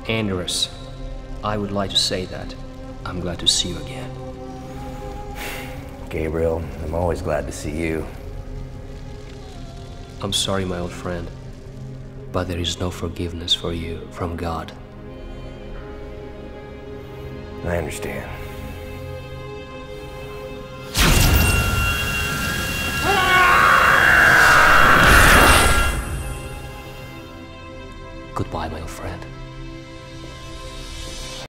Andres, I would like to say that I'm glad to see you again. Gabriel, I'm always glad to see you. I'm sorry, my old friend, but there is no forgiveness for you from God. I understand.